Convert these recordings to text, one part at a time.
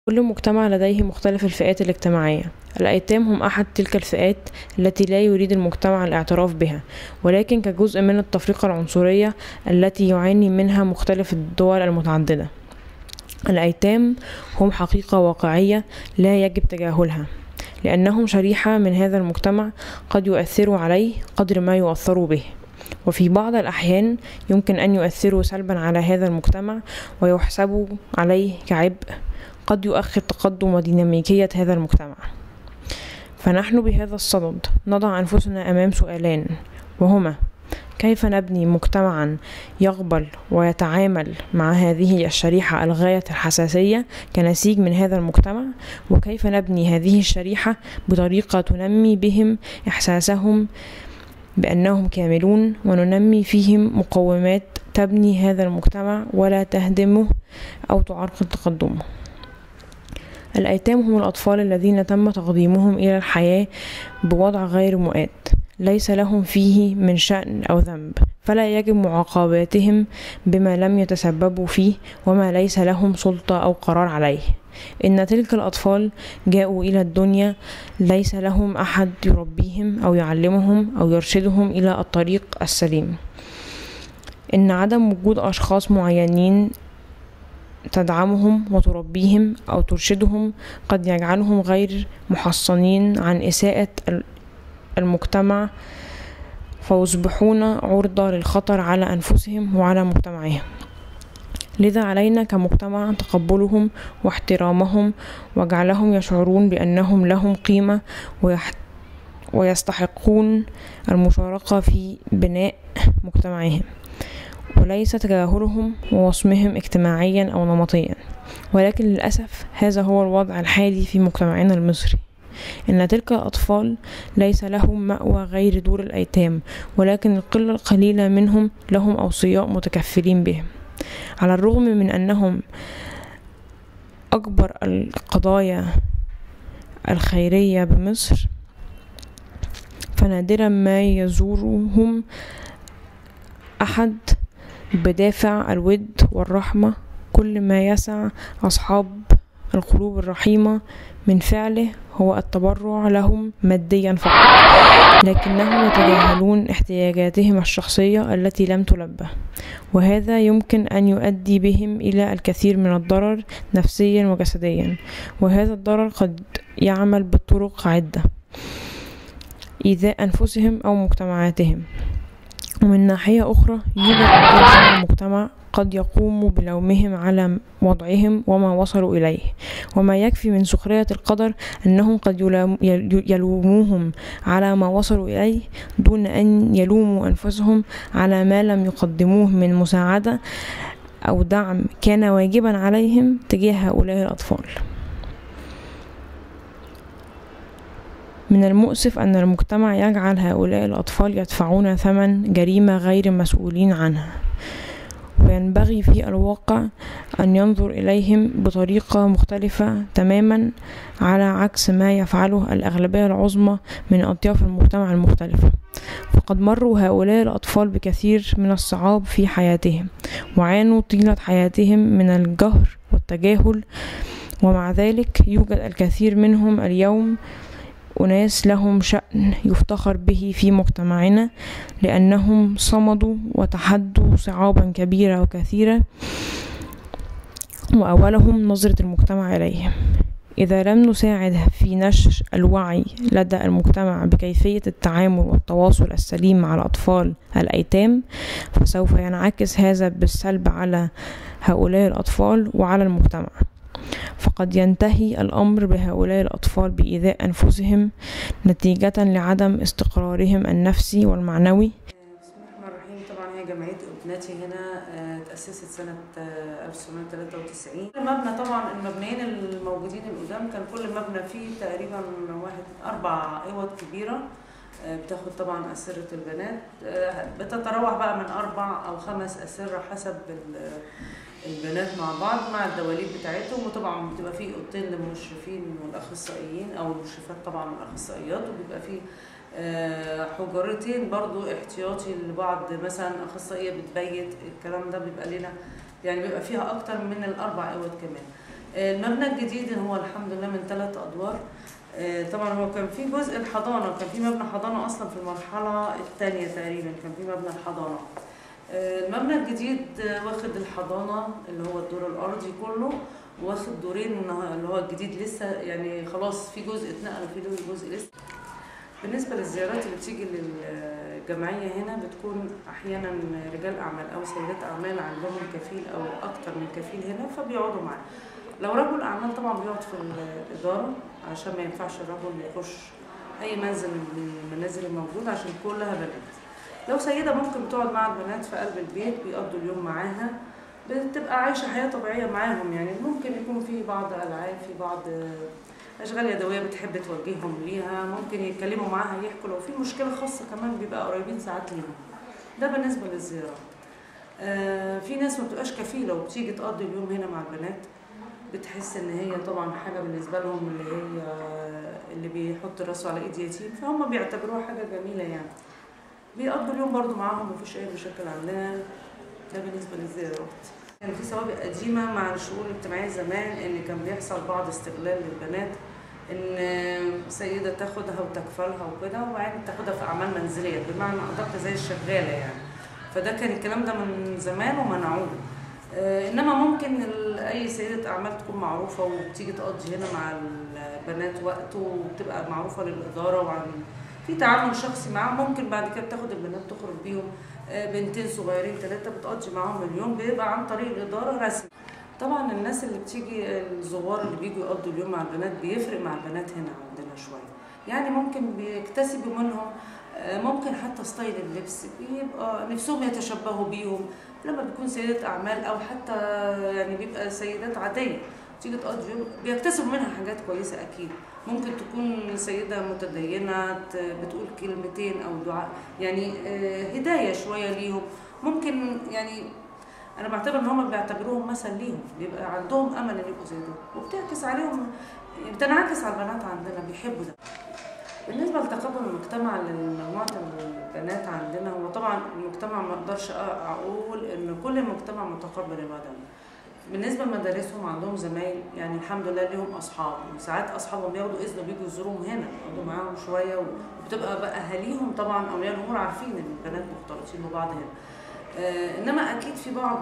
كل مجتمع لديه مختلف الفئات الاجتماعية. الأيتام هم أحد تلك الفئات التي لا يريد المجتمع الاعتراف بها، ولكن كجزء من التفرقة العنصرية التي يعاني منها مختلف الدول المتعددة. الأيتام هم حقيقة واقعية لا يجب تجاهلها، لأنهم شريحة من هذا المجتمع قد يؤثروا عليه قدر ما يؤثروا به، وفي بعض الأحيان يمكن أن يؤثروا سلبا على هذا المجتمع ويحسبوا عليه كعبء قد يؤخر تقدم وديناميكية هذا المجتمع. فنحن بهذا الصدد نضع أنفسنا أمام سؤالين، وهما: كيف نبني مجتمعا يقبل ويتعامل مع هذه الشريحة الغاية الحساسية كنسيج من هذا المجتمع، وكيف نبني هذه الشريحة بطريقة تنمي بهم إحساسهم بأنهم كاملون، وننمي فيهم مقومات تبني هذا المجتمع ولا تهدمه أو تعرقل تقدمه. الأيتام هم الأطفال الذين تم تقديمهم إلى الحياة بوضع غير مؤاد، ليس لهم فيه من شأن أو ذنب، فلا يجب معاقبتهم بما لم يتسببوا فيه وما ليس لهم سلطة أو قرار عليه. إن تلك الأطفال جاءوا إلى الدنيا ليس لهم أحد يربيهم أو يعلمهم أو يرشدهم إلى الطريق السليم. إن عدم وجود أشخاص معينين تدعمهم وتربيهم أو ترشدهم قد يجعلهم غير محصنين عن إساءة المجتمع، فيصبحون عرضة للخطر على أنفسهم وعلى مجتمعهم. لذا علينا كمجتمع تقبلهم واحترامهم وجعلهم يشعرون بأنهم لهم قيمة ويستحقون المشاركة في بناء مجتمعهم، وليس تجاهلهم ووصمهم اجتماعيا أو نمطيا. ولكن للأسف هذا هو الوضع الحالي في مجتمعنا المصري. إن تلك الأطفال ليس لهم مأوى غير دور الأيتام، ولكن القلة القليلة منهم لهم أوصياء متكفلين بهم. على الرغم من أنهم أكبر القضايا الخيرية بمصر، فنادرا ما يزورهم أحد بدافع الود والرحمة. كل ما يسع أصحاب القلوب الرحيمة من فعله هو التبرع لهم ماديا فقط، لكنهم يتجاهلون احتياجاتهم الشخصية التي لم تلبى، وهذا يمكن أن يؤدي بهم إلى الكثير من الضرر نفسيا وجسديا. وهذا الضرر قد يعمل بطرق عدة: إيذاء أنفسهم أو مجتمعاتهم. ومن ناحية أخرى يوجد أفراد من المجتمع قد يقوم بلومهم على وضعهم وما وصلوا إليه، وما يكفي من سخرية القدر أنهم قد يلوموهم على ما وصلوا إليه دون أن يلوموا أنفسهم على ما لم يقدموه من مساعدة أو دعم كان واجبا عليهم تجاه هؤلاء الأطفال. من المؤسف أن المجتمع يجعل هؤلاء الأطفال يدفعون ثمن جريمة غير مسؤولين عنها، وينبغي في الواقع أن ينظر إليهم بطريقة مختلفة تماما على عكس ما يفعله الأغلبية العظمى من أطياف المجتمع المختلفة. فقد مروا هؤلاء الأطفال بكثير من الصعاب في حياتهم، وعانوا طيلة حياتهم من الجهر والتجاهل، ومع ذلك يوجد الكثير منهم اليوم أناس لهم شأن يفتخر به في مجتمعنا، لأنهم صمدوا وتحدوا صعابا كبيرة وكثيرة، وأولهم نظرة المجتمع إليهم. إذا لم نساعد في نشر الوعي لدى المجتمع بكيفية التعامل والتواصل السليم مع الأطفال الأيتام، فسوف ينعكس هذا بالسلب على هؤلاء الأطفال وعلى المجتمع. فقد ينتهي الأمر بهؤلاء الأطفال بإيذاء أنفسهم نتيجة لعدم استقرارهم النفسي والمعنوي. بسم الله الرحمن الرحيم. طبعا هي جمعية ابنتي هنا تأسست سنة 1993. المبنى طبعا المبنيين الموجودين القدام كان كل مبنى فيه تقريبا 4 أوض كبيرة بتاخد طبعا أسرة البنات، بتتراوح بقى من 4 أو 5 أسرة حسب البنات مع بعض مع الدواليب بتاعتهم. وطبعا بتبقى فيه اوضتين للمشرفين والاخصائيين او المشرفات طبعا والاخصائيات، وبيبقى فيه حجرتين برضو احتياطي لبعض، مثلا اخصائيه بتبيت الكلام ده بيبقى لنا، يعني بيبقى فيها اكتر من ال4 اوض كمان. المبنى الجديد هو الحمد لله من 3 أدوار. طبعا هو كان في جزء الحضانة، كان في مبنى حضانة أصلا في المرحلة الثانية تقريبا، كان في مبنى الحضانة. المبنى الجديد واخد الحضانة اللي هو الدور الأرضي كله، واخد دورين اللي هو الجديد لسه يعني خلاص في جزء اتنقل وفي جزء لسه. بالنسبة للزيارات اللي بتيجي للجمعية هنا بتكون أحيانا رجال أعمال أو سيدات أعمال عندهم كفيل أو أكتر من كفيل هنا فبيقعدوا معاه. لو رجل أعمال طبعا بيقعد في الإدارة عشان ما ينفعش الرجل يخش أي منزل من المنازل الموجودة عشان كلها بنات. لو سيدة ممكن بتقعد مع البنات في قلب البيت بيقضوا اليوم معاها، بتبقى عايشة حياة طبيعية معاهم. يعني ممكن يكون في بعض ألعاب، في بعض أشغال يدوية بتحب توجههم ليها، ممكن يتكلموا معاها يحكوا لو في مشكلة خاصة كمان بيبقى قريبين ساعات ليهم. ده بالنسبة للزيارات. في ناس ما بتبقاش كفيلة وبتيجي تقضي اليوم هنا مع البنات، بتحس ان هي طبعا حاجة بالنسبة لهم اللي هي اللي بيحط راسه على ايد يتيم، فهم بيعتبروها حاجة جميلة يعني. بيقضوا اليوم برضو معاهم، مفيش اي مشاكل عندنا. ده بالنسبة للزيارات. كان في سوابق قديمة مع الشؤون الاجتماعية زمان ان كان بيحصل بعض استغلال للبنات، ان سيدة تاخدها وتكفلها وكده وبعدين تاخدها في اعمال منزلية بمعنى ادق زي الشغالة يعني. فده كان الكلام ده من زمان ومنعوه. انما ممكن اي سيدة اعمال تكون معروفة وبتيجي تقضي هنا مع البنات وقت وبتبقى معروفة للإدارة وعن في تعامل شخصي معاهم، ممكن بعد كده بتاخد البنات تخرج بيهم، بنتين صغيرين 3 بتقضي معاهم اليوم، بيبقى عن طريق الإدارة رسمي. طبعا الناس اللي بتيجي الزوار اللي بيجوا يقضوا اليوم مع البنات بيفرق مع البنات هنا عندنا شوية، يعني ممكن بيكتسبوا منهم ممكن حتى ستايل اللبس بيبقى نفسهم يتشبهوا بيهم لما بتكون سيدة أعمال أو حتى يعني بيبقى سيدات عادية تيجي تقضي يوم بيكتسبوا منها حاجات كويسة أكيد. ممكن تكون سيدة متدينة بتقول كلمتين أو دعاء يعني هداية شوية ليهم، ممكن يعني أنا بعتبر إن هم بيعتبروهم مثل ليهم، بيبقى عندهم أمل إن يبقوا زي دول وبتعكس عليهم، بتنعكس على البنات عندنا بيحبوا ده. بالنسبة لتقبل المجتمع لمجموعة البنات عندنا، هو طبعا المجتمع ما اقدرش اقول ان كل المجتمع متقبل البنات. بالنسبة لمدارسهم عندهم زمايل يعني الحمد لله ليهم اصحاب، وساعات اصحابهم بياخدوا اذن بيجوا يزوروهم هنا يقعدوا معاهم شوية، وبتبقى بقى اهاليهم طبعا اولياء الامور عارفين ان البنات مختلطين ببعض هنا. انما اكيد في بعض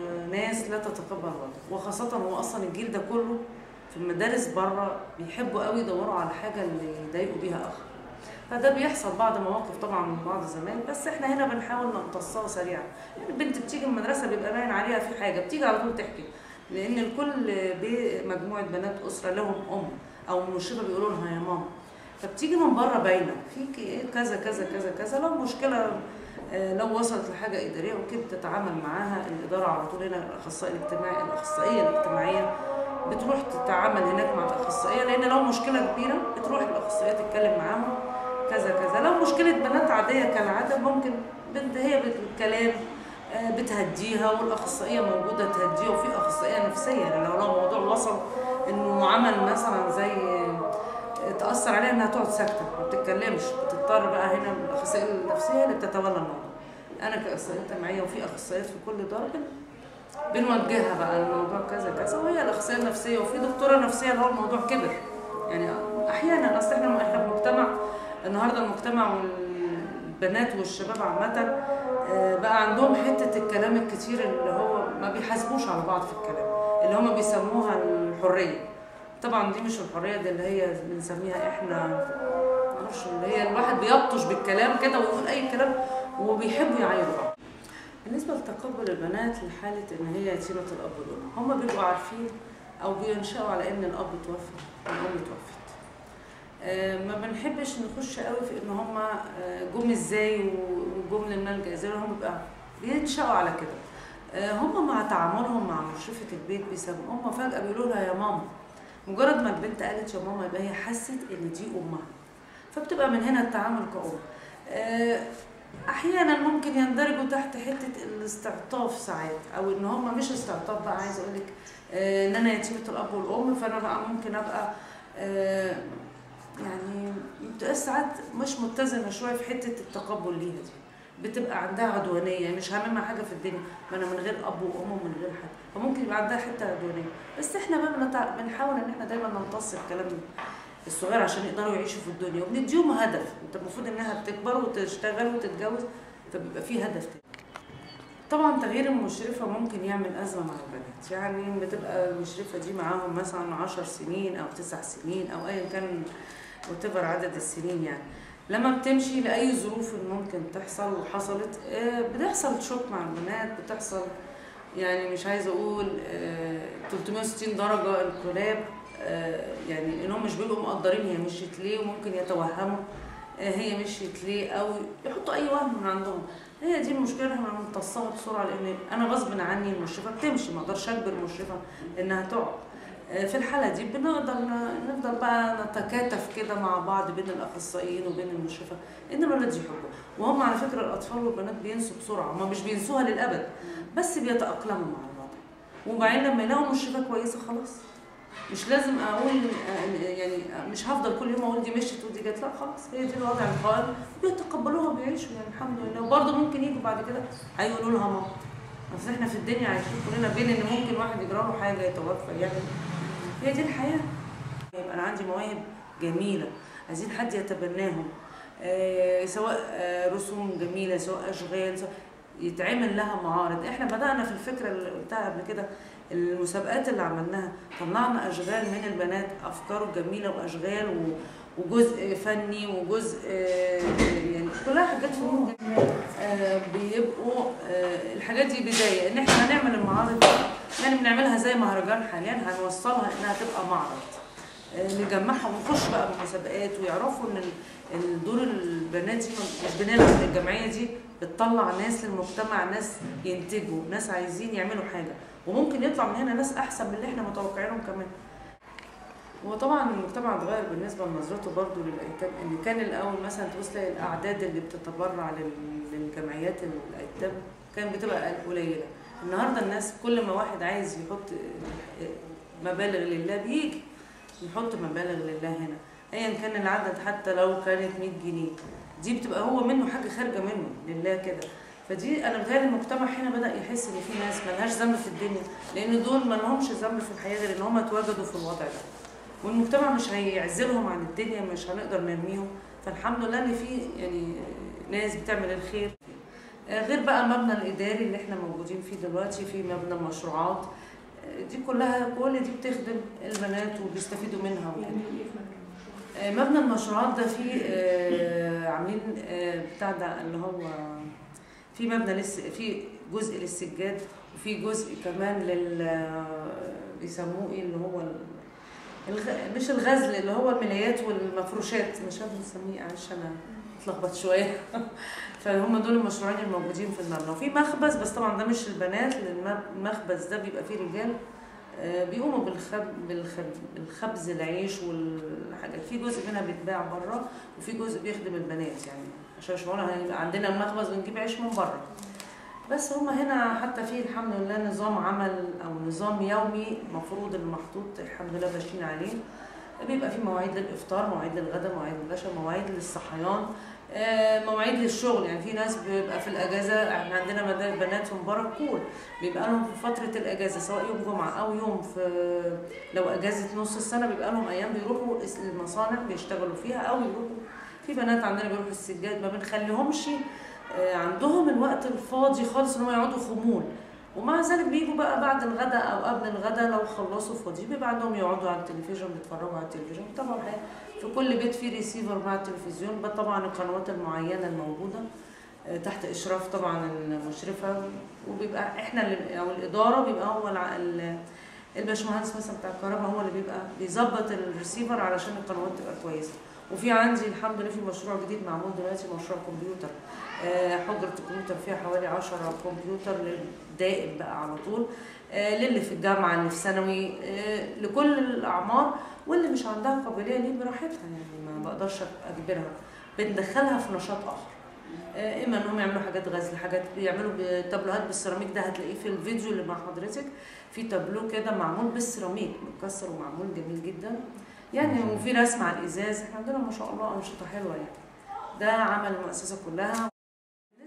ناس لا تتقبل الوضع، وخاصة هو اصلا الجيل ده كله في المدارس بره بيحبوا قوي يدوروا على حاجه اللي يضايقوا بيها اخر، فده بيحصل بعض مواقف طبعا من بعض الزمايل، بس احنا هنا بنحاول نمتصها سريعا. يعني البنت بتيجي من المدرسه بيبقى باين عليها في حاجه بتيجي على طول تحكي، لان الكل بمجموعه بنات اسره لهم او مشرفه بيقولوا لها يا ماما، فبتيجي من بره باينه في كذا كذا كذا كذا. لو مشكله لو وصلت لحاجه اداريه وكده تتعامل معاها الاداره على طول. هنا الاخصائيه الاجتماعيه بتروح تتعامل هناك مع الاخصائيه، لان لو مشكله كبيره بتروح الاخصائيه تتكلم معاهم كذا كذا. لو مشكله بنات عاديه كالعاده ممكن هي بالكلام بتهديها والاخصائيه موجوده تهديها، وفي اخصائيه نفسيه يعني لو الموضوع وصل انه عمل مثلا زي تاثر عليها انها تقعد ساكته ما بتتكلمش، بتضطر بقى هنا الاخصائيه النفسيه اللي بتتولى الموضوع. انا كاخصائيه اجتماعيه وفي اخصائيات في كل دار بنوجهها بقى الموضوع كذا كذا، وهي الاخصائيه النفسيه وفي دكتوره نفسيه اللي هو الموضوع كبر يعني احيانا. اصل احنا مجتمع النهارده، المجتمع والبنات والشباب عامه بقى عندهم حته الكلام الكتير اللي هو ما بيحاسبوش على بعض في الكلام، اللي هم بيسموها الحريه. طبعا دي مش الحريه دي اللي هي بنسميها احنا معرفش، اللي هي الواحد بيبطش بالكلام كده ويقول اي كلام وبيحبوا يعايروا بعض. بالنسبة لتقبل البنات لحالة إن هي يتيمة الأب والأم، هما بيبقوا عارفين أو بينشأوا على إن الأب توفى والأم توفت. ما بنحبش نخش قوي في إن هما جم إزاي وجم للملجأ إزاي، هما بيبقى بينشأوا على كده. هما مع تعاملهم مع مشرفة البيت بيسموا هما فجأة بيقولوا لها يا ماما، مجرد ما البنت قالت يا ماما يبقى هي حست إن دي أمها، فبتبقى من هنا التعامل كأم. احيانا ممكن يندرجوا تحت حته الاستعطاف ساعات، او ان هم مش استعطاف بقى، عايزه اقول لك ان انا يتيمه الاب والام، فانا بقى ممكن ابقى يعني بتبقى ساعات مش متزنه شويه في حته التقبل ليها دي. بتبقى عندها عدوانيه، مش هاممها حاجه في الدنيا، ما انا من غير اب وام ومن غير حد، فممكن يبقى عندها حته عدوانيه. بس احنا بقى بنحاول ان احنا دايما نمتص الكلام الصغير عشان يقدروا يعيشوا في الدنيا، وبنديهم هدف. انت المفروض انها بتكبر وتشتغل وتتجوز، فبيبقى في هدف تاني. طبعا تغيير المشرفه ممكن يعمل ازمه مع البنات، يعني بتبقى المشرفه دي معاهم مثلا 10 سنين او 9 سنين او ايا كان وتبر عدد السنين، يعني لما بتمشي لاي ظروف ممكن تحصل وحصلت، بتحصل شوك مع البنات، بتحصل يعني مش عايزه اقول 360 درجه انقلاب، يعني انهم مش بيبقوا مقدرين هي مشيت ليه، وممكن يتوهموا هي مشيت ليه او يحطوا اي وهم من عندهم. هي دي المشكله، احنا بنمتصها بسرعه، لان انا غصب عني المشرفه بتمشي، ما اقدرش اجبر المشرفه انها تقعد. في الحاله دي بنقدر نفضل بقى نتكاتف كده مع بعض بين الاخصائيين وبين المشرفه ان الولاد يحبوا. وهم على فكره الاطفال والبنات بينسوا بسرعه، هم مش بينسوها للابد بس بيتاقلموا مع الوضع، وبعدين لما يلاقوا مشرفه كويسه خلاص مش لازم اقول يعني مش هفضل كل يوم اقول دي مشيت ودي جت، لا خلاص هي دي الوضع القائم، بيتقبلوها وبيعيشوا يعني الحمد لله. وبرضه ممكن يجوا بعد كده هيقولوا لها ماما، اصل احنا في الدنيا عايشين كلنا بين ان ممكن واحد يجرى له حاجه يتوفى، يعني هي دي الحياه. يبقى انا عندي مواهب جميله عايزين حد يتبناهم، سواء رسوم جميله، سواء اشغال، سواء يتعمل لها معارض. احنا بدأنا في الفكرة اللي قلتها قبل كده، المسابقات اللي عملناها طلعنا اشغال من البنات، افكار جميلة واشغال وجزء فني وجزء يعني كلها حاجات فنون بيبقوا الحاجات دي بداية ان احنا هنعمل المعارض دي، يعني بنعملها زي مهرجان حاليا، هنوصلها انها تبقى معرض نجمعها ونخش بقى بمسابقات، ويعرفوا ان دور البنات دي مش بنلعب، الجمعية دي بتطلع ناس للمجتمع، ناس ينتجوا، ناس عايزين يعملوا حاجة، وممكن يطلع من هنا ناس احسن من اللي احنا متوقعينهم كمان. وطبعا المجتمع اتغير بالنسبه لنظرته برضو للايتام، ان كان الاول مثلا تبص تلاقي الاعداد اللي بتتبرع للجمعيات الايتام كان بتبقى قليله. النهارده الناس كل ما واحد عايز يحط مبالغ لله بيجي يحط مبالغ لله هنا، ايا كان العدد، حتى لو كانت 100 جنيه دي بتبقى هو منه حاجه خارجه منه لله كده. فدي انا بتهيألي المجتمع هنا بدا يحس ان في ناس مالهاش ذنب في الدنيا، لان دول ما لهمش ذنب في الحياه غير ان هم اتوجدوا في الوضع ده، والمجتمع مش هيعزلهم عن الدنيا، مش هنقدر نرميهم. فالحمد لله ان في يعني ناس بتعمل الخير. غير بقى المبنى الاداري اللي احنا موجودين فيه دلوقتي، في مبنى المشروعات، دي كلها كل دي بتخدم البنات وبيستفيدوا منها. مبنى المشروعات ده فيه عاملين بتاع ده اللي هو في مبنى لسه في جزء للسجاد، وفي جزء كمان بيسموه ايه اللي هو مش الغزل، اللي هو الملايات والمفروشات، مش عارفه نسميه عشان انا اتلخبط شويه فهم دول المشروعين الموجودين في المبنى. وفي مخبز، بس طبعا ده مش البنات، لان المخبز ده بيبقى فيه رجال بيقوموا بالخبز العيش والحاجات، في جزء منها بيتباع بره وفي جزء بيخدم البنات، يعني عشان مش معقول هيبقى عندنا المخبز ونجيب عيش من بره. بس هما هنا حتى في الحمد لله نظام عمل او نظام يومي مفروض المحطوط الحمد لله ماشيين عليه، بيبقى في مواعيد للافطار، مواعيد للغداء، مواعيد للعشاء، مواعيد للصحيان، مواعيد للشغل. يعني في ناس بيبقى في الاجازه، احنا عندنا بنات في مبارك كور بيبقى لهم في فتره الاجازه سواء يوم جمعه او يوم في لو اجازه نص السنه بيبقى لهم ايام بيروحوا المصانع بيشتغلوا فيها، او يروحوا في بنات عندنا بيروحوا السجاد، ما بنخليهمش عندهم الوقت الفاضي خالص ان هم يقعدوا خمول. ومع ذلك بيجوا بقى بعد الغداء او قبل الغداء لو خلصوا فاضيين بيبقى عندهم يقعدوا على التلفزيون، بيتفرجوا على التلفزيون. طبعا في كل بيت في ريسيفر مع التلفزيون، طبعا القنوات المعينه الموجوده تحت اشراف طبعا المشرفه، وبيبقى احنا اللي او الاداره بيبقى هو الباشمهندس مثلا بتاع الكهرباء هو اللي بيبقى بيظبط الريسيفر علشان القنوات تبقى كويسه. وفي عندي الحمد لله في مشروع جديد معمول دلوقتي، مشروع كمبيوتر، حجرة الكمبيوتر فيها حوالي 10 كمبيوتر دائم بقى على طول، للي في الجامعة، اللي في ثانوي، لكل الأعمار، واللي مش عندها قابلية ليه براحتها، يعني ما بقدرش أجبرها، بندخلها في نشاط آخر. إما إنهم يعملوا حاجات غزل، حاجات بيعملوا تابلوهات بالسيراميك، ده هتلاقيه في الفيديو اللي مع حضرتك، في تابلو كده معمول بالسيراميك متكسر ومعمول جميل جدا يعني، وفي رسم على الإزاز. إحنا عندنا ما شاء الله أنشطة حلوة يعني. ده عمل المؤسسة كلها. بالنسبة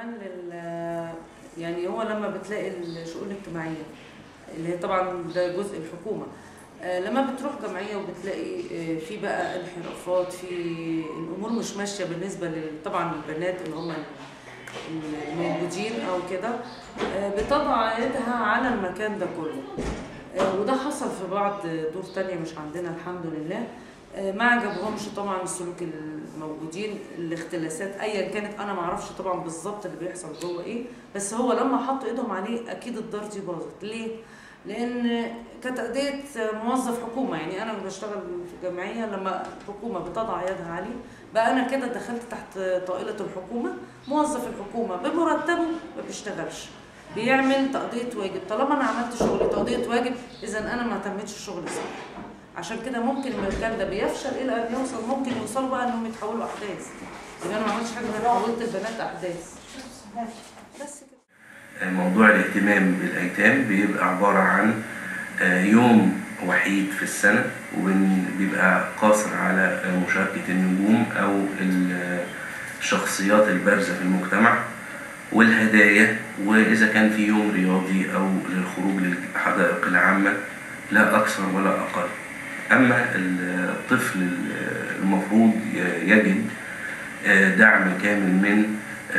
كمان يعني هو لما بتلاقي الشؤون الاجتماعيه اللي هي طبعا ده جزء الحكومه، لما بتروح جمعيه وبتلاقي في بقى انحرافات، في الامور مش ماشيه بالنسبه طبعا البنات اللي هم الموجودين او كده، بتضع يدها على المكان ده كله. وده حصل في بعض دور تانية مش عندنا الحمد لله. ما عجبهمش طبعا السلوك الموجودين، الاختلاسات ايا كانت، انا ما اعرفش طبعا بالظبط اللي بيحصل جوه ايه، بس هو لما حطوا ايدهم عليه اكيد الدار دي باظت. ليه؟ لان كتأدية موظف حكومه، يعني انا بشتغل في جمعيه، لما الحكومه بتضع يدها عليه بقى انا كده دخلت تحت طائله الحكومه، موظف الحكومه بمرتبه ما بيشتغلش، بيعمل تقضيه واجب. طالما انا عملت شغلي تقضيه واجب، اذا انا ما تمتش الشغل صح. عشان كده ممكن المكان ده بيفشل الى ان يوصل، ممكن يوصلوا بقى انهم يتحولوا احداث. يبقى انا ما عملتش حاجه غير حولت البنات احداث. بس كده. موضوع الاهتمام بالايتام بيبقى عباره عن يوم وحيد في السنه، وبيبقى قاصر على مشاركه النجوم او الشخصيات البارزه في المجتمع والهدايا، واذا كان في يوم رياضي او للخروج للحدائق العامه، لا اكثر ولا اقل. اما الطفل المفروض يجد دعم كامل من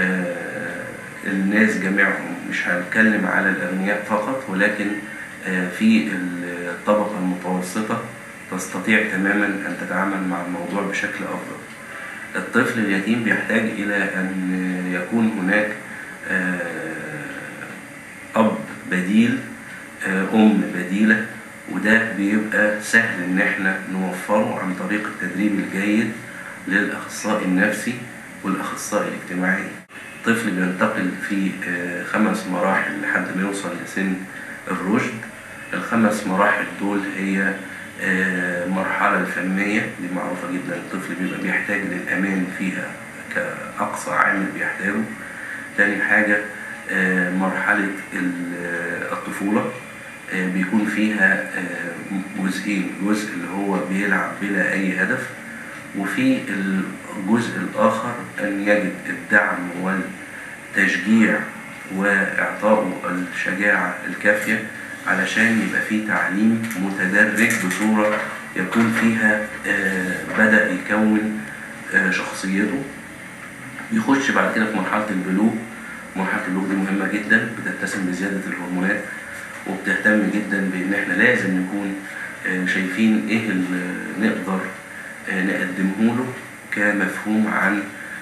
الناس جميعهم، مش هنتكلم على الاغنياء فقط، ولكن في الطبقه المتوسطه تستطيع تماما ان تتعامل مع الموضوع بشكل افضل. الطفل اليتيم بيحتاج الى ان يكون هناك اب بديل، ام بديله، وده بيبقى سهل ان احنا نوفره عن طريق التدريب الجيد للاخصائي النفسي والاخصائي الاجتماعي. الطفل بينتقل في 5 مراحل لحد ما يوصل لسن الرشد. ال5 مراحل دول هي المرحلة الفنية، دي معروفة جدا، الطفل بيبقى بيحتاج للأمان فيها كأقصى عامل بيحتاجه. تاني حاجة مرحلة الطفولة، بيكون فيها جزئين، جزء اللي هو بيلعب بلا أي هدف، وفي الجزء الآخر أن يجد الدعم والتشجيع وإعطائه الشجاعة الكافية علشان يبقى فيه تعليم متدرج بصورة يكون فيها بدأ يكون شخصيته. يخش بعد كده في مرحلة البلوغ. مرحلة البلوغ دي مهمة جدا، بتتسم بزيادة الهرمونات، وبتهتم جدا بان احنا لازم نكون شايفين ايه اللي نقدر نقدمه له كمفهوم عن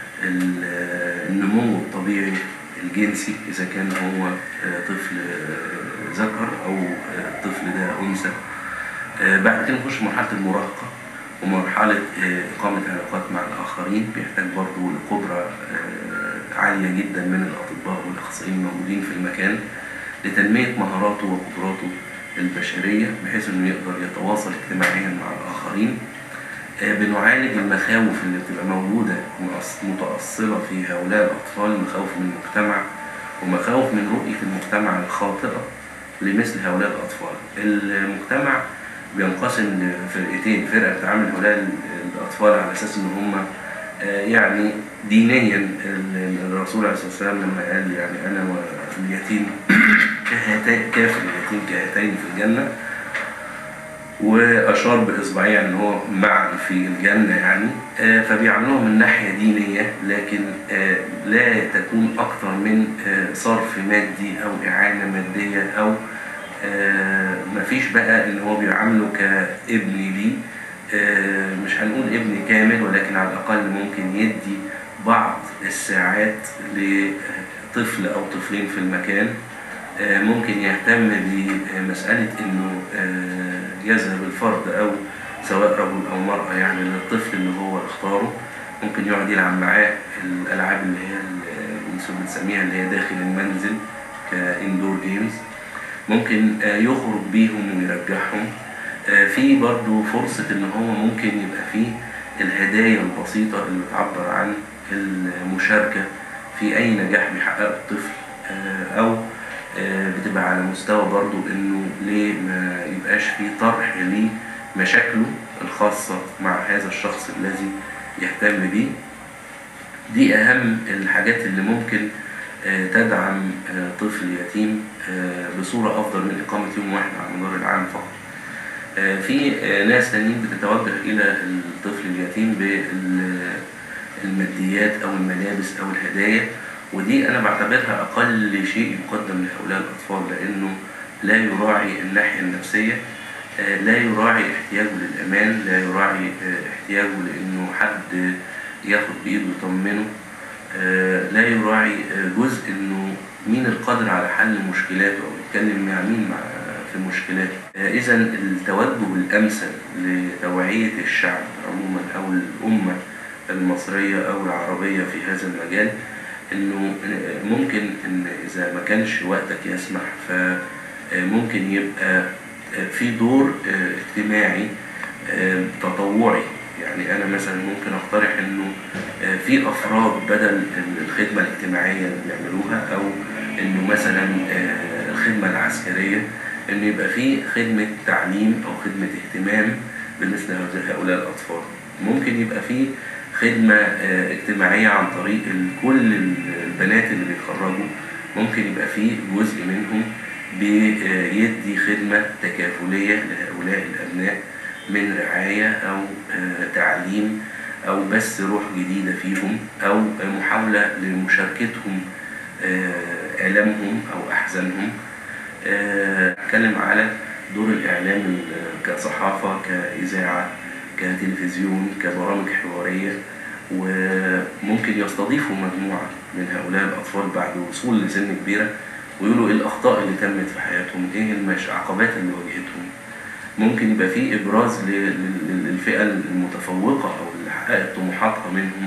النمو الطبيعي الجنسي، اذا كان هو طفل ذكر او الطفل ده انثى. بعد كده نخش مرحله المراهقه ومرحله اقامه علاقات مع الاخرين، بيحتاج برضه لقدره عاليه جدا من الاطباء والاخصائيين الموجودين في المكان لتنمية مهاراته وقدراته البشرية بحيث انه يقدر يتواصل اجتماعيا مع الآخرين. بنعالج المخاوف اللي بتبقى موجودة متأصلة في هؤلاء الأطفال، مخاوف من المجتمع ومخاوف من رؤية المجتمع الخاطئة لمثل هؤلاء الأطفال. المجتمع بينقسم لفرقتين، فرقة بتعامل هؤلاء الأطفال على أساس إن هم يعني دينيا الرسول عليه الصلاة والسلام لما قال يعني أنا واليتيم كافر اليتيم كهاتين في الجنة، وأشار بإصبعيه يعني هو معا في الجنة يعني، فبيعاملوهم من ناحية دينية، لكن لا تكون أكثر من صرف مادي أو إعانة مادية، أو مفيش بقى إن هو بيعامله كابن ليه، مش هنقول ابن كامل، ولكن على الأقل ممكن يدي بعض الساعات لطفل أو طفلين في المكان. ممكن يهتم بمسألة إنه يذهب الفرد أو سواء رجل أو مرأة يعني للطفل اللي هو اختاره، ممكن يقعد يلعب معاه الألعاب اللي هي بنسميها اللي هي داخل المنزل كإندور جيمز، ممكن يخرج بيهم ويرجعهم. في برضو فرصة إن هو ممكن يبقى فيه الهدايا البسيطة اللي بتعبر عن المشاركة في أي نجاح بيحققه الطفل، أو بتبقى على مستوى برضو إنه ليه ما يبقاش فيه طرح لمشاكله الخاصة مع هذا الشخص الذي يهتم بيه. دي أهم الحاجات اللي ممكن تدعم طفل يتيم بصورة أفضل من إقامة يوم واحد على مدار العام فقط. في ناس تانيين بتتوجه إلى الطفل اليتيم بالماديات أو الملابس أو الهدايا، ودي أنا بعتبرها أقل شيء يقدم لهؤلاء الأطفال، لأنه لا يراعي الناحية النفسية، لا يراعي احتياجه للأمان، لا يراعي احتياجه لأنه حد ياخد بإيده ويطمنه، لا يراعي جزء إنه مين القادر على حل مشكلاته أو يتكلم مع مين في مشكلاته. إذا التوجه الأمثل لتوعية الشعب عموما أو الأمة المصرية أو العربية في هذا المجال، إنه ممكن إن إذا ما كانش وقتك يسمح فممكن يبقى في دور اجتماعي تطوعي. يعني أنا مثلا ممكن أقترح إنه في أفراد بدل الخدمة الاجتماعية اللي بيعملوها، أو إنه مثلا الخدمة العسكرية، إنه يبقى في خدمة تعليم أو خدمة اهتمام بالنسبة لهؤلاء الأطفال. ممكن يبقى في خدمة اجتماعية عن طريق كل البنات اللي بيتخرجوا، ممكن يبقى في جزء منهم بيدي خدمة تكافلية لهؤلاء الأبناء من رعاية أو تعليم أو بس روح جديدة فيهم، أو محاولة لمشاركتهم آلامهم أو أحزانهم. أتكلم على دور الإعلام كصحافة، كإذاعة، كتلفزيون، كبرامج حوارية، وممكن يستضيفوا مجموعة من هؤلاء الأطفال بعد وصول لسن كبيرة ويقولوا إيه الأخطاء اللي تمت في حياتهم، إيه العقبات اللي واجهتهم. ممكن يبقى فيه إبراز للفئة المتفوقة أو اللي حققت طموحاتها منهم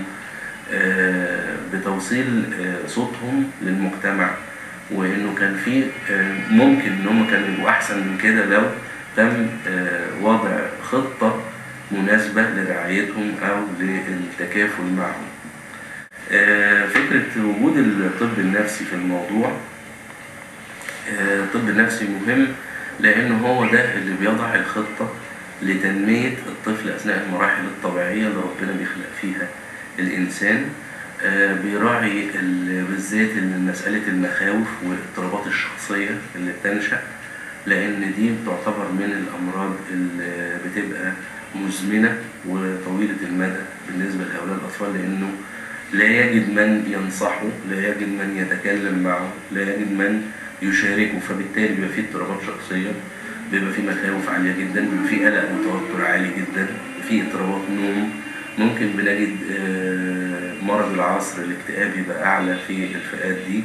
بتوصيل صوتهم للمجتمع، وإنه كان فيه ممكن إن هم كانوا يبقوا أحسن من كده لو تم وضع خطة مناسبة لرعايتهم أو للتكافل معهم. فكرة وجود الطب النفسي في الموضوع، الطب النفسي مهم لأنه هو ده اللي بيضع الخطة لتنمية الطفل أثناء المراحل الطبيعية اللي ربنا بيخلق فيها الإنسان. بيراعي بالذات مسألة المخاوف والاضطرابات الشخصية اللي بتنشأ، لأن دي بتعتبر من الأمراض اللي بتبقى مزمنة وطويلة المدى بالنسبة لهؤلاء الأطفال، لأنه لا يجد من ينصحه، لا يجد من يتكلم معه، لا يجد من يشاركه، فبالتالي بيبقى فيه اضطرابات شخصية، بيبقى فيه مخاوف عالية جدا، بيبقى فيه قلق وتوتر عالي جدا، فيه اضطرابات نوم، ممكن بنجد مرض العصر الاكتئاب يبقى أعلى في الفئات دي.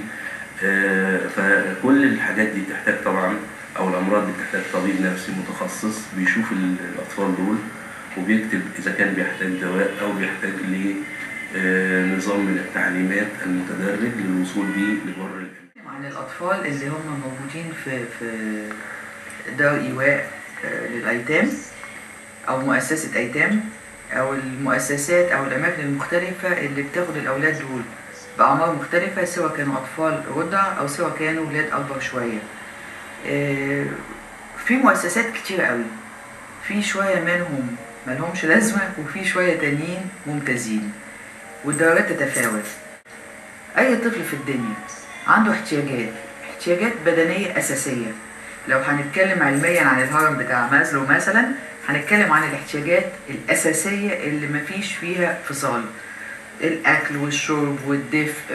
فكل الحاجات دي بتحتاج طبعا، أو الأمراض دي بتحتاج طبيب نفسي متخصص بيشوف الأطفال دول وبيكتب إذا كان بيحتاج دواء أو بيحتاج لنظام من التعليمات المتدرج للوصول بيه لبر الأمان. عن الأطفال اللي هم موجودين في دار إيواء للأيتام أو مؤسسة أيتام أو المؤسسات أو الأماكن المختلفة اللي بتاخد الأولاد دول بأعمار مختلفة، سواء كانوا أطفال رضع أو سواء كانوا ولاد أكبر شوية. في مؤسسات كتير قوي، في شوية منهم ملهمش لازمة وفي شوية تانيين ممتازين، والدرجات تتفاوت. أي طفل في الدنيا عنده احتياجات بدنية أساسية. لو هنتكلم علميا عن الهرم بتاع مازلو مثلا، هنتكلم عن الاحتياجات الأساسية اللي مفيش فيها فصال: الأكل والشرب والدفء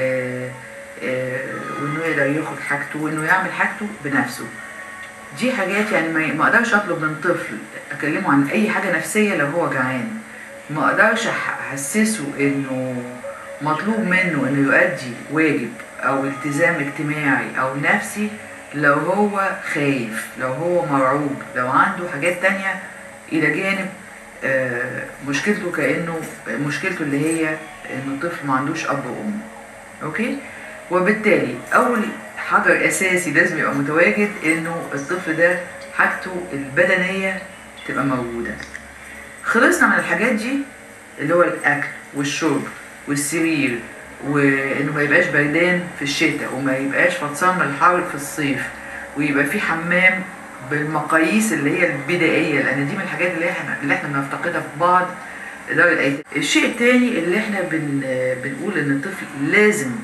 وإنه يقدر ياخد حاجته وإنه يعمل حاجته بنفسه. دي حاجات يعني ما أقدرش أطلب من طفل أكلمه عن أي حاجة نفسية لو هو جعان، ما أقدرش أحسسه إنه مطلوب منه إنه يؤدي واجب أو التزام اجتماعي أو نفسي لو هو خايف، لو هو مرعوب، لو عنده حاجات تانية إلى جانب مشكلته، كأنه مشكلته اللي هي إنه الطفل ما عندوش أب وأم. أوكي؟ وبالتالي أول حجر أساسي لازم يبقى متواجد إنه الطفل ده حاجته البدنية تبقى موجودة. خلصنا من الحاجات دي اللي هو الأكل والشرب والسرير، وإنه ما يبقاش بردان في الشتاء وما يبقاش فطسان من الحر في الصيف، ويبقى في حمام بالمقاييس اللي هي البدائية، لأن دي من الحاجات اللي احنا بنفتقدها في بعض دار الأيتام. الشيء التاني اللي احنا بنقول إن الطفل لازم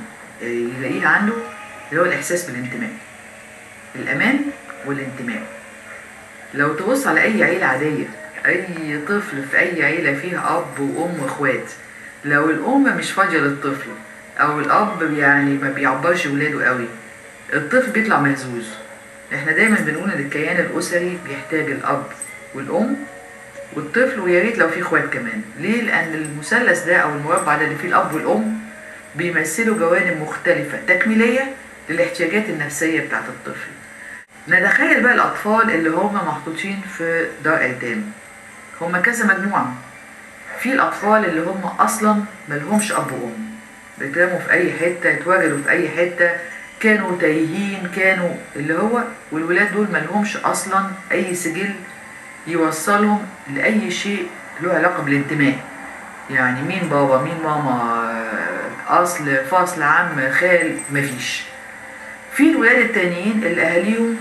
يلاقيه عنده، اللي هو الإحساس بالانتماء، الأمان والانتماء. لو تبص على أي عيلة عادية، أي طفل في أي عيلة فيها أب وأم وإخوات، لو الأم مش فاضية للطفل أو الأب يعني ما بيعبرش ولاده قوي، الطفل بيطلع مهزوز. احنا دايما بنقول ان الكيان الأسري بيحتاج الأب والأم والطفل، ويا ريت لو في اخوات كمان. ليه؟ لأن المثلث ده أو المربع ده اللي فيه الأب والأم بيمثلوا جوانب مختلفة تكميلية للاحتياجات النفسية بتاعت الطفل. نتخيل بقى الأطفال اللي هم محطوطين في دار أيتام، هم كذا مجموعة. في الأطفال اللي هم أصلا ملهمش أب وأم، بيترموا في أي حتة، يتواجدوا في أي حتة، كانوا تايهين، كانوا اللي هو، والولاد دول ملهمش أصلا أي سجل يوصلهم لأي شيء له علاقة بالانتماء. يعني مين بابا، مين ماما، أصل، فصل، عم، خال، مفيش. في الولاد التانيين اللي أهاليهم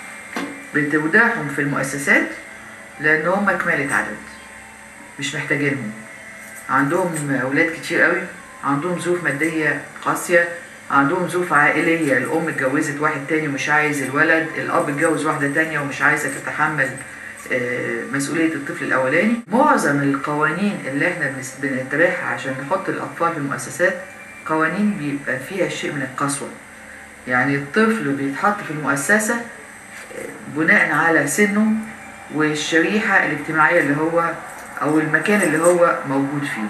بتودعهم في المؤسسات لأن هم كمالة عدد، مش محتاجينهم، عندهم أولاد كتير قوي، عندهم ظروف مادية قاسية، عندهم ظروف عائلية، الأم اتجوزت واحد تاني ومش عايز الولد، الأب اتجوز واحدة تانية ومش عايزة تتحمل مسؤولية الطفل الأولاني. معظم القوانين اللي احنا بنتبعها عشان نحط الأطفال في المؤسسات قوانين بيبقى فيها شيء من القسوة. يعني الطفل بيتحط في المؤسسة بناء على سنه والشريحة الاجتماعية اللي هو أو المكان اللي هو موجود فيه.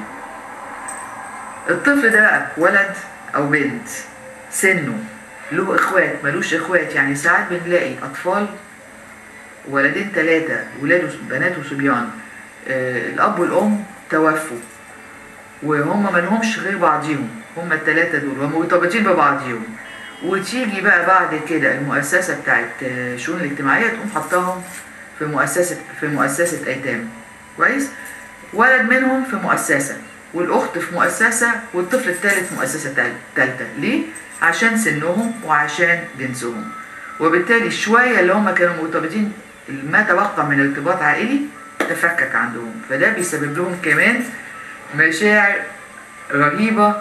الطفل ده بقى ولد أو بنت، سنه، له إخوات، ملوش إخوات. يعني ساعات بنلاقي أطفال ولدين 3 ولاد بنات وصبيان، الأب والأم توفوا وهم ملهمش غير بعضيهم، هم ال3 دول ومرتبطين ببعضيهم. وتيجي بقى بعد كده المؤسسة بتاعت الشؤون الاجتماعية تقوم حطاهم في مؤسسة أيتام. كويس؟ ولد منهم في مؤسسة، والأخت في مؤسسة، والطفل الثالث في مؤسسة ثالثة. ليه؟ عشان سنهم وعشان جنسهم. وبالتالي شوية اللي هم كانوا مرتبطين ما تبقى من ارتباط عائلي تفكك عندهم، فده بيسبب لهم كمان مشاعر رهيبة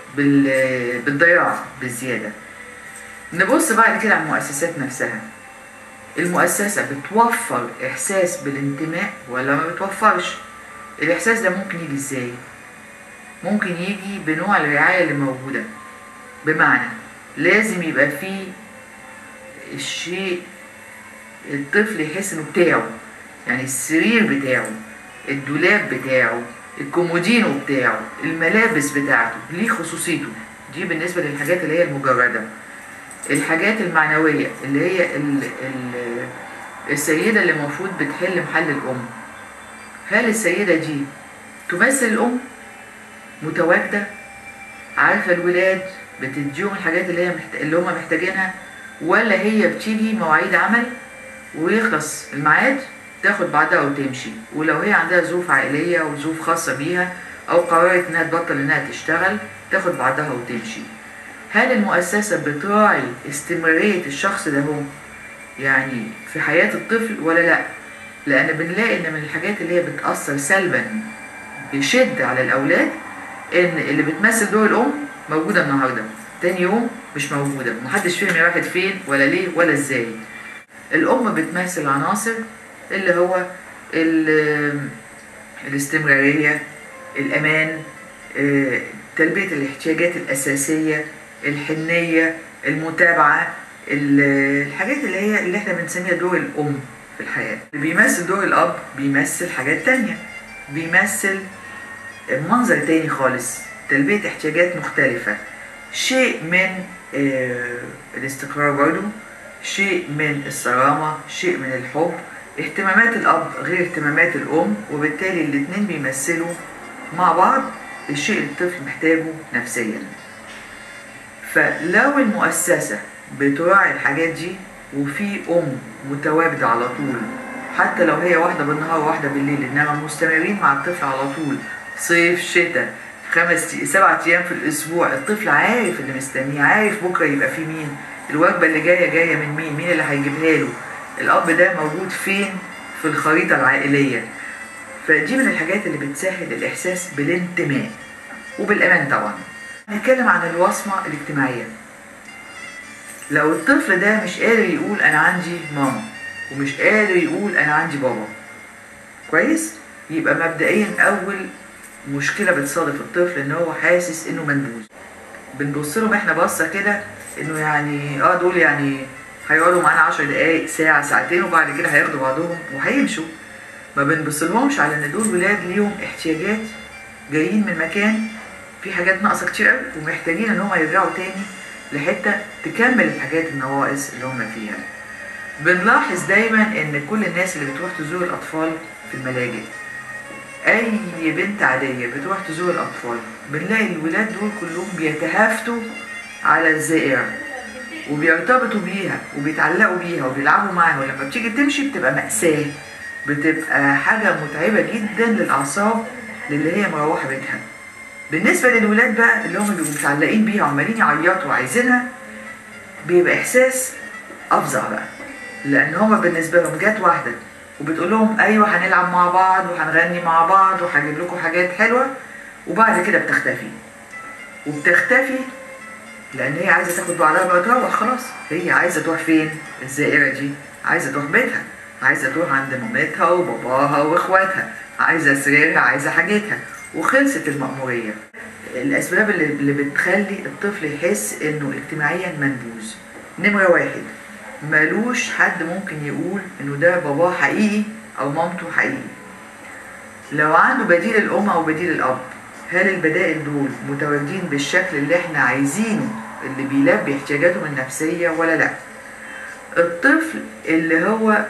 بالضياع بالزيادة. نبص بعد كده على المؤسسات نفسها. المؤسسة بتوفر إحساس بالانتماء ولا ما بتوفرش؟ الإحساس ده ممكن يجي إزاي؟ ممكن يجي بنوع الرعاية اللي موجودة، بمعنى لازم يبقى فيه الشيء الطفل يحس إنه بتاعه، يعني السرير بتاعه، الدولاب بتاعه، الكومودينو بتاعه، الملابس بتاعته، ليه خصوصيته. دي بالنسبة للحاجات اللي هي المجردة. الحاجات المعنوية اللي هي السيدة اللي المفروض بتحل محل الأم، هل السيدة دي تمثل الأم؟ متواجدة، عارفة الولاد، بتديهم الحاجات اللي هم محتاجينها، ولا هي بتيجي مواعيد عمل ويخلص الميعاد تاخد بعدها وتمشي؟ ولو هي عندها ظروف عائلية وظروف خاصة بيها أو قررت إنها تبطل إنها تشتغل تاخد بعدها وتمشي. هل المؤسسة بتراعي استمرارية الشخص ده هو يعني في حياة الطفل ولا لأ؟ لأن بنلاقي إن من الحاجات اللي هي بتأثر سلبا بشدة على الأولاد إن اللي بتمثل دور الأم موجودة النهاردة، تاني يوم مش موجودة، محدش فيهم راحت فين ولا ليه ولا إزاي. الأم بتمثل عناصر اللي هو الاستمرارية، الأمان، تلبية الاحتياجات الأساسية، الحنية، المتابعة، الحاجات اللي احنا بنسميها دور الأم في الحياة. اللي بيمثل دور الأب بيمثل حاجات تانية، بيمثل منظر تاني خالص، تلبية احتياجات مختلفة، شيء من الاستقرار برضو، شيء من الصرامة، شيء من الحب. اهتمامات الأب غير اهتمامات الأم، وبالتالي الاتنين بيمثلوا مع بعض الشيء اللي الطفل محتاجه نفسيا. فلو المؤسسة بتراعي الحاجات دي وفي أم متواجدة على طول، حتى لو هي واحدة بالنهار وواحدة بالليل، إنما مستمرين مع الطفل على طول، صيف شتاء 7 أيام في الأسبوع، الطفل عارف اللي مستنيه، عارف بكرة يبقى فيه مين، الوجبة اللي جاية من مين اللي هيجيبها له، الأب ده موجود فين في الخريطة العائلية. فدي من الحاجات اللي بتسهل الإحساس بالانتماء وبالأمان طبعا. نتكلم عن الوصمة الاجتماعية. لو الطفل ده مش قادر يقول أنا عندي ماما ومش قادر يقول أنا عندي بابا كويس، يبقى مبدئيا أول مشكلة بتصادف الطفل إن هو حاسس إنه منبوذ. بنبص لهم إحنا بصة كده إنه يعني دول يعني هيقعدوا معانا 10 دقايق ساعة ساعتين وبعد كده هياخدوا بعضهم وهيمشوا. ما بنبصلهمش على إن دول ولاد ليهم احتياجات، جايين من مكان في حاجات ناقصة كتير قوي ومحتاجين إن هم يرجعوا تاني لحتة تكمل الحاجات النواقص اللي هم فيها. بنلاحظ دايما إن كل الناس اللي بتروح تزور الأطفال في الملاجئ، أي بنت عادية بتروح تزور الأطفال، بنلاقي الولاد دول كلهم بيتهافتوا على الزائرة وبيرتبطوا بيها وبيتعلقوا بيها وبيلعبوا معاها، ولما بتيجي تمشي بتبقى مأساة، بتبقى حاجة متعبة جدا للأعصاب للي هي مروحة بيتها. بالنسبة للولاد بقى اللي هم بيبقوا متعلقين بيها وعمالين يعيطوا وعايزينها، بيبقى إحساس أفظع بقى، لأن هما بالنسبة لهم جات واحدة وبتقول لهم أيوة هنلعب مع بعض وهنغني مع بعض وهجيب لكم حاجات حلوة، وبعد كده بتختفي لأن هي عايزة تاخد بعضها بقى تروح خلاص. هي عايزة تروح فين؟ الزائرة دي عايزة تروح بيتها، عايزة تروح عند مامتها وباباها واخواتها، عايزة سريرها، عايزة حاجتها، وخلصت المأمورية. الأسباب اللي بتخلي الطفل يحس إنه اجتماعيا منبوذ: نمرة 1، مالوش حد ممكن يقول إنه ده باباه حقيقي أو مامته حقيقي. لو عنده بديل الأم أو بديل الأب، هل البدائل دول متواجدين بالشكل اللي احنا عايزينه اللي بيلبي احتياجاتهم النفسية ولا لأ؟ الطفل اللي هو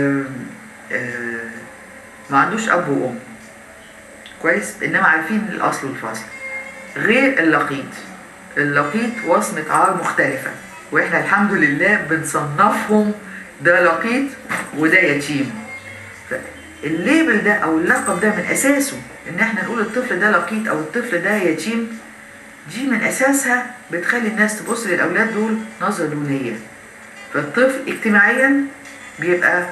ما عندوش أب وأم كويس، إنما عارفين الأصل والفصل، غير اللقيط وصمة عار مختلفة، وإحنا الحمد لله بنصنفهم ده لقيط وده يتيم. الليبل ده أو اللقب ده من أساسه إن إحنا نقول الطفل ده لقيط أو الطفل ده يتيم، دي من أساسها بتخلي الناس تبص للأولاد دول نظرة دونية. فالطفل اجتماعيا بيبقى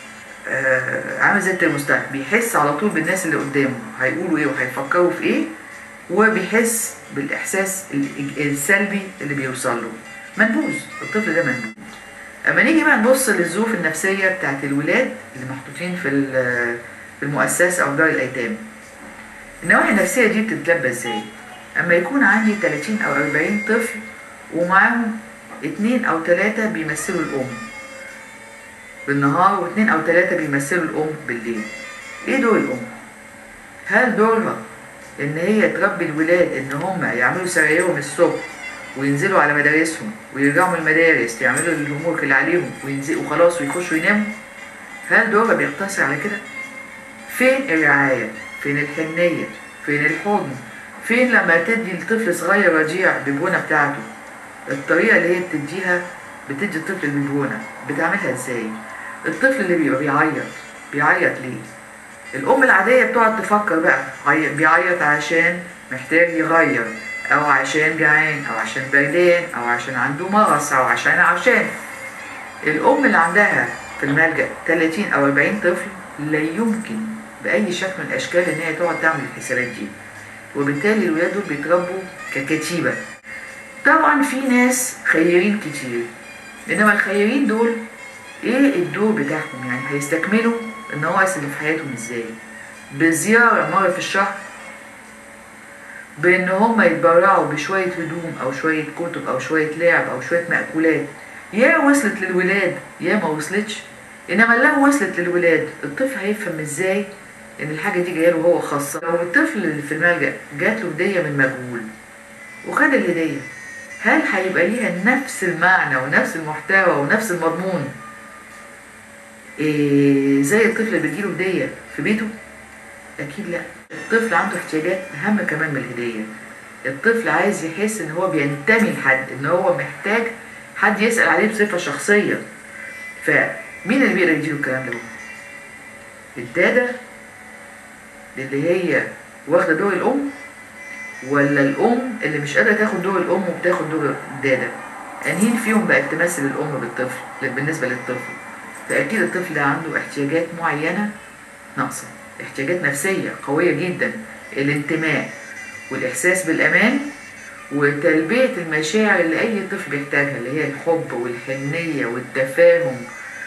عامل زي الترموستات، بيحس على طول بالناس اللي قدامه هيقولوا ايه وهيفكروا في ايه، وبيحس بالاحساس السلبي اللي بيوصل له. منبوذ، الطفل ده منبوذ. اما نيجي بقى نبص للظروف النفسيه بتاعت الولاد اللي محطوطين في المؤسسه او دار الايتام، النواحي النفسيه دي بتتلبى ازاي؟ اما يكون عندي 30 او 40 طفل ومعاهم 2 أو 3 بيمثلوا الأم بالنهار و2 أو 3 بيمثلوا الأم بالليل. إيه دور الأم؟ هل دورها إن هي تربي الولاد إن هم يعملوا سرايرهم الصبح وينزلوا على مدارسهم ويرجعوا من المدارس يعملوا الهومورك اللي عليهم وينزلوا وخلاص ويخشوا يناموا؟ هل دورها بيقتصر على كده؟ فين الرعاية؟ فين الحنية؟ فين الحضن؟ فين لما تدي الطفل صغير رضيع ببونة بتاعته؟ الطريقة اللي هي بتدي الطفل البيبونة بتعملها ازاي؟ الطفل اللي بيبقى بيعيط ليه؟ الأم العادية بتقعد تفكر بقى بيعيط عشان محتاج يغير، أو عشان جعان، أو عشان بردان، أو عشان عنده مغص، أو عشان الأم اللي عندها في الملجأ 30 أو 40 طفل لا يمكن بأي شكل من الأشكال إن هي تقعد تعمل الحسابات دي، وبالتالي الولاد دول بيتربوا ككتيبة. طبعا في ناس خيرين كتير، انما الخيرين دول ايه الدور بتاعهم؟ يعني هيستكملوا النواقص اللي في حياتهم ازاي؟ بزيارة مرة في الشهر؟ بان هم يتبرعوا بشوية هدوم او شوية كتب او شوية لعب او شوية مأكولات؟ يا وصلت للولاد يا ما وصلتش. انما لو وصلت للولاد الطفل هيفهم ازاي ان الحاجة دي جايه له هو خاصة. لو الطفل اللي في الملجأ جات له هدية من مجهول وخد الهدية، هل هيبقى ليها نفس المعنى ونفس المحتوى ونفس المضمون زي الطفل اللي بيجيله هدية في بيته؟ أكيد لا. الطفل عنده احتياجات أهم كمان من الهدية. الطفل عايز يحس إن هو بينتمي لحد، إن هو محتاج حد يسأل عليه بصفة شخصية. فمين اللي بيقدر يديله الكلام ده؟ الدادة اللي هي واخدة دور الأم، ولا الأم اللي مش قادرة تاخد دور الأم وبتاخد دور الدادة؟ أنهين فيهم بقت تمثل الأم بالطفل بالنسبة للطفل؟ فأكيد الطفل ده عنده احتياجات معينة ناقصة، احتياجات نفسية قوية جدا، الانتماء والإحساس بالأمان وتلبية المشاعر اللي أي طفل بيحتاجها، اللي هي الحب والحنية والتفاهم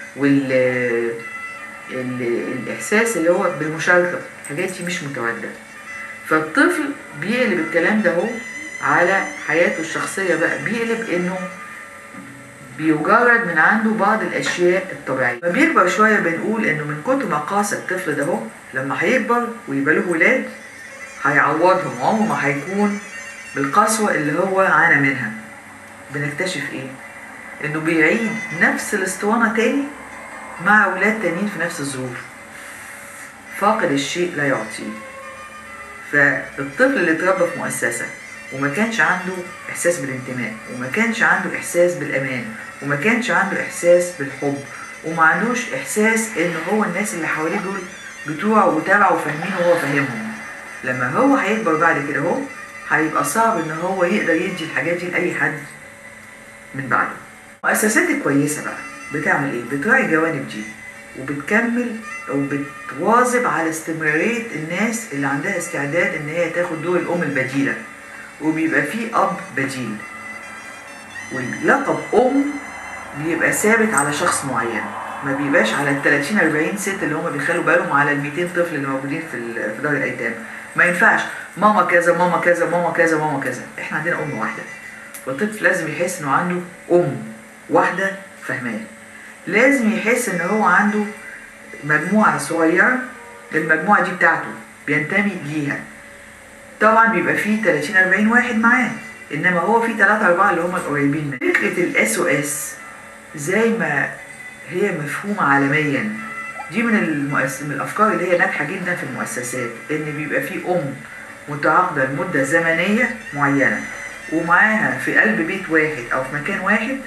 الإحساس اللي هو بالمشاركة، الحاجات دي مش متواجدة. فالطفل بيقلب الكلام ده هو على حياته الشخصية بقى، بيقلب إنه بيجرد من عنده بعض الأشياء الطبيعية. لما بيكبر شوية بنقول إنه من كتر ما قاسى الطفل ده هو، لما هيكبر ويبقى له ولاد هيعوضهم، عمره ما هيكون بالقسوة اللي هو عانى منها. بنكتشف إيه؟ إنه بيعيد نفس الاسطوانة تاني مع أولاد تانيين في نفس الظروف. فاقد الشيء لا يعطيه. فالطفل اللي اتربى في مؤسسة وما كانش عنده إحساس بالانتماء، وما كانش عنده إحساس بالأمان، وما كانش عنده إحساس بالحب، وما عندوش إحساس إن هو الناس اللي حواليه دول بتوعه وتابعه وفاهمينه وهو فاهمهم، لما هو هيكبر بعد كده هو هيبقى صعب إن هو يقدر يدي الحاجات دي لأي حد من بعده. المؤسسات الكويسة بقى بتعمل إيه؟ بتراعي الجوانب دي وبتكمل أو بتواظب على استمرارية الناس اللي عندها استعداد إن هي تاخد دور الأم البديلة، وبيبقى فيه أب بديل. واللقب أم بيبقى ثابت على شخص معين، ما بيبقاش على ال 30-40 ست اللي هم بيخلوا بالهم على ال 200 طفل اللي موجودين في دار الأيتام. ما ينفعش ماما كذا ماما كذا ماما كذا ماما كذا، احنا عندنا أم واحدة. فالطفل لازم يحس إنه عنده أم واحدة فهماه، لازم يحس إن هو عنده مجموعة صغيرة، المجموعة دي بتاعته بينتمي ليها. طبعا بيبقى فيه 30-40 واحد معاه، انما هو فيه 3-4 اللي هم القريبين منه. فكرة الSOS زي ما هي مفهومة عالميا، دي من الافكار اللي هي ناجحة جدا في المؤسسات، ان بيبقى فيه ام متعاقدة لمدة زمنية معينة ومعاها في قلب بيت واحد او في مكان واحد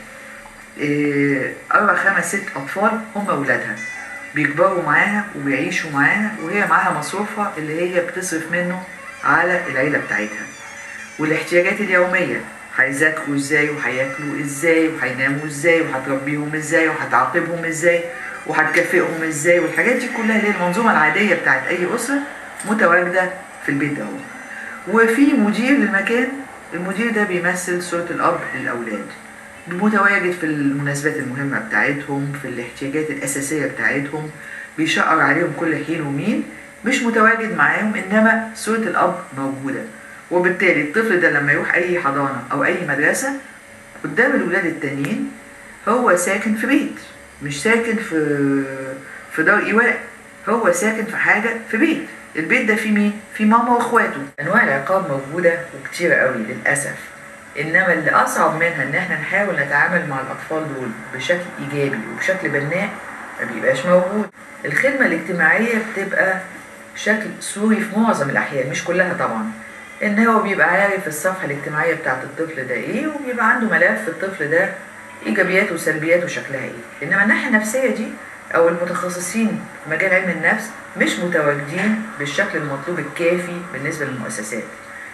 4-5-6 اطفال هم اولادها، بيكبروا معاها وبيعيشوا معاها، وهي معاها مصروفها اللي هي بتصرف منه على العيلة بتاعتها. والاحتياجات اليومية، هيذاكروا ازاي وهياكلوا ازاي وهيناموا ازاي وهتربيهم ازاي وهتعاقبهم ازاي وهتكافئهم ازاي، والحاجات دي كلها اللي هي المنظومة العادية بتاعت أي أسرة متواجدة في البيت ده. وفي مدير للمكان، المدير ده بيمثل صورة الأب للأولاد، متواجد في المناسبات المهمة بتاعتهم، في الاحتياجات الأساسية بتاعتهم، بيشقر عليهم كل حين ومين، مش متواجد معاهم إنما صورة الأب موجودة. وبالتالي الطفل ده لما يروح أي حضانة أو أي مدرسة قدام الولاد التانيين هو ساكن في بيت، مش ساكن في دار إيواء، هو ساكن في حاجة في بيت. البيت ده فيه مين؟ فيه ماما وإخواته. أنواع العقاب موجودة وكتيرة قوي للأسف، إنما اللي أصعب منها إن احنا نحاول نتعامل مع الأطفال دول بشكل إيجابي وبشكل بناء ما بيبقاش موجود. الخدمة الاجتماعية بتبقى بشكل سوري في معظم الأحيان، مش كلها طبعا، إن هو بيبقى عارف الصفحة الاجتماعية بتاعت الطفل ده إيه، وبيبقى عنده ملف الطفل ده إيجابياته وسلبياته شكلها إيه. إنما الناحية النفسية دي أو المتخصصين في مجال علم النفس مش متواجدين بالشكل المطلوب الكافي بالنسبة للمؤسسات.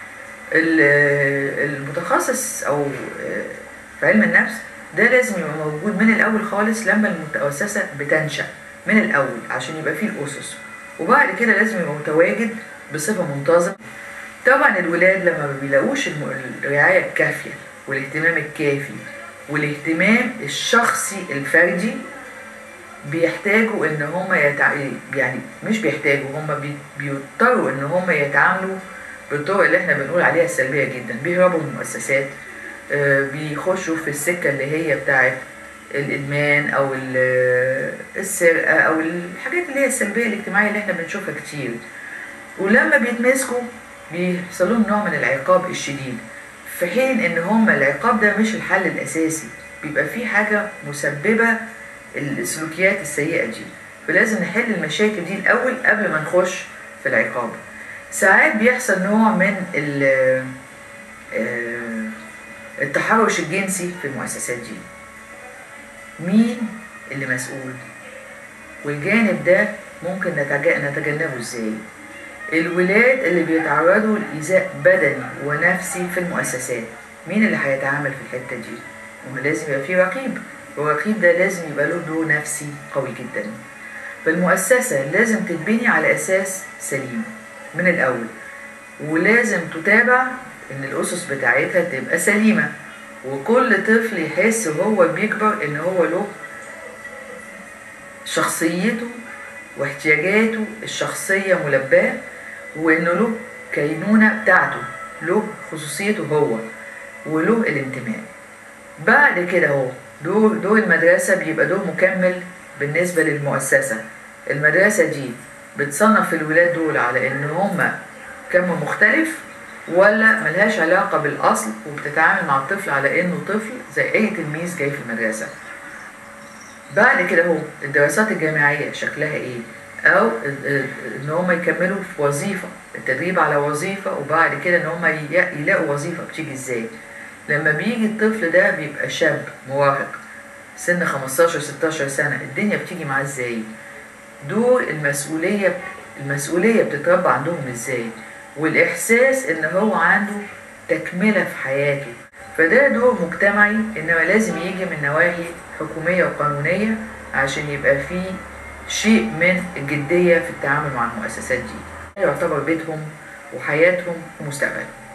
المتخصص أو في علم النفس ده لازم يبقى موجود من الأول خالص لما المؤسسة بتنشأ من الأول عشان يبقى فيه الأسس، وبعد كده لازم يبقى متواجد بصفة منتظمة. طبعا الولاد لما ما بيلاقوش الرعاية الكافية والاهتمام الكافي والاهتمام الشخصي الفردي بيحتاجوا ان هم يعني مش بيحتاجوا، هم بيضطروا ان هم يتعاملوا بالطرق اللي احنا بنقول عليها السلبية جدا. بيهربوا من المؤسسات، بيخشوا في السكة اللي هي بتاعت الإدمان أو السرقة أو الحاجات اللي هي السلبية الاجتماعية اللي احنا بنشوفها كتير. ولما بيتمسكوا بيحصل لهم نوع من العقاب الشديد، في حين ان هم العقاب ده مش الحل الأساسي، بيبقى فيه حاجة مسببة السلوكيات السيئة دي، فلازم نحل المشاكل دي الأول قبل ما نخش في العقاب. ساعات بيحصل نوع من التحرش الجنسي في المؤسسات دي. مين اللي مسؤول؟ والجانب ده ممكن نتجنبه ازاي؟ الولاد اللي بيتعرضوا لإيذاء بدني ونفسي في المؤسسات، مين اللي هيتعامل في الحتة دي؟ ولازم يبقى فيه رقيب، والرقيب ده لازم يبقى له دور نفسي قوي جدا. فالمؤسسة لازم تتبني على أساس سليم من الأول، ولازم تتابع ان الاسس بتاعتها تبقى سليمة، وكل طفل يحس وهو بيكبر ان هو له شخصيته واحتياجاته الشخصية ملباة، وانه له كينونة بتاعته، له خصوصيته هو وله الانتماء. بعد كده هو دور المدرسة بيبقى دور مكمل بالنسبة للمؤسسة. المدرسة دي بتصنف الولاد دول على ان هم كم مختلف ولا ملهاش علاقة بالأصل، وبتتعامل مع الطفل على انه طفل زي اي تلميذ جاي في المدرسة. بعد كده هو الدراسات الجامعية شكلها ايه، او ان هم يكملوا في وظيفة، التدريب على وظيفة، وبعد كده ان هم يلاقوا وظيفة بتيجي ازاي. لما بيجي الطفل ده بيبقى شاب مراهق سن 15-16 سنة، الدنيا بتيجي معاه ازاي، دور المسؤولية بتتربى عندهم ازاي، والاحساس ان هو عنده تكملة في حياته. فده دور مجتمعي، انما لازم يجي من نواحي حكومية وقانونية عشان يبقى فيه شيء من الجدية في التعامل مع المؤسسات دي، يعتبر بيتهم وحياتهم ومستقبلهم.